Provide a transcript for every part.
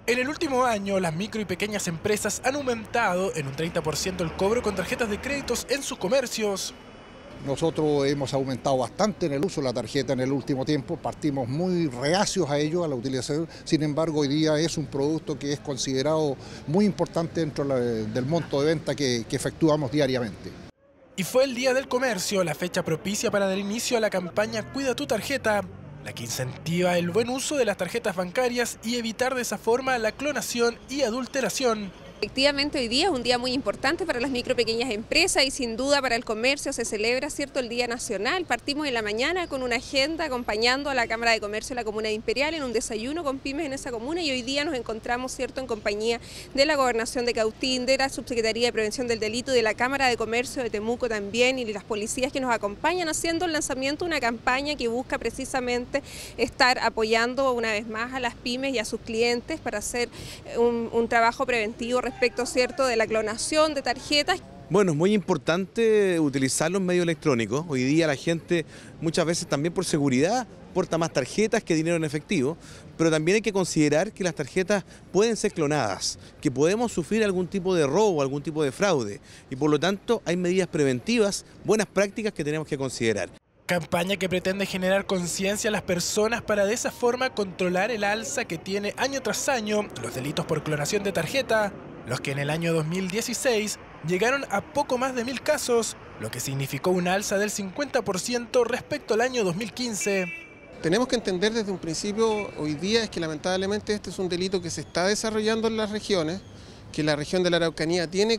En el último año, las micro y pequeñas empresas han aumentado en un 30% el cobro con tarjetas de créditos en sus comercios. Nosotros hemos aumentado bastante en el uso de la tarjeta en el último tiempo, partimos muy reacios a ello, a la utilización, sin embargo hoy día es un producto que es considerado muy importante dentro del monto de venta que efectuamos diariamente. Y fue el Día del Comercio, la fecha propicia para dar inicio a la campaña Cuida tu tarjeta, la que incentiva el buen uso de las tarjetas bancarias y evitar de esa forma la clonación y adulteración. Efectivamente, hoy día es un día muy importante para las micro y pequeñas empresas y sin duda para el comercio se celebra, ¿cierto?, el Día Nacional. Partimos en la mañana con una agenda acompañando a la Cámara de Comercio de la Comuna de Imperial en un desayuno con pymes en esa comuna y hoy día nos encontramos, ¿cierto?, en compañía de la Gobernación de Cautín, de la Subsecretaría de Prevención del Delito, de la Cámara de Comercio de Temuco también y las policías que nos acompañan haciendo el lanzamiento de una campaña que busca precisamente estar apoyando una vez más a las pymes y a sus clientes para hacer un trabajo preventivo respecto, ¿cierto?, de la clonación de tarjetas. Bueno, es muy importante utilizar los medios electrónicos. Hoy día la gente muchas veces también por seguridad porta más tarjetas que dinero en efectivo, pero también hay que considerar que las tarjetas pueden ser clonadas, que podemos sufrir algún tipo de robo, algún tipo de fraude y por lo tanto hay medidas preventivas, buenas prácticas que tenemos que considerar. Campaña que pretende generar conciencia a las personas para de esa forma controlar el alza que tiene año tras año los delitos por clonación de tarjeta, los que en el año 2016 llegaron a poco más de 1000 casos, lo que significó un alza del 50% respecto al año 2015. Tenemos que entender desde un principio, hoy día, es que lamentablemente este es un delito que se está desarrollando en las regiones, que la región de la Araucanía tiene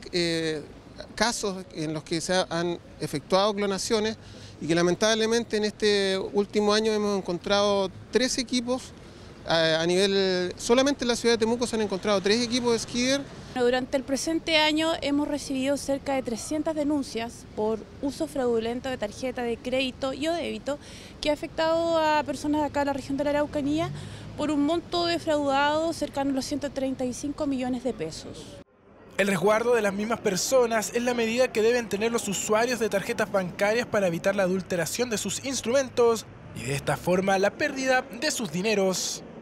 casos en los que se han efectuado clonaciones y que lamentablemente en este último año hemos encontrado 3 equipos, a nivel, solamente en la ciudad de Temuco se han encontrado 3 equipos de Skidder. Durante el presente año hemos recibido cerca de 300 denuncias por uso fraudulento de tarjeta de crédito y o débito que ha afectado a personas de acá de la región de la Araucanía por un monto defraudado cercano a los 135 millones de pesos. El resguardo de las mismas personas es la medida que deben tener los usuarios de tarjetas bancarias para evitar la adulteración de sus instrumentos y de esta forma la pérdida de sus dineros.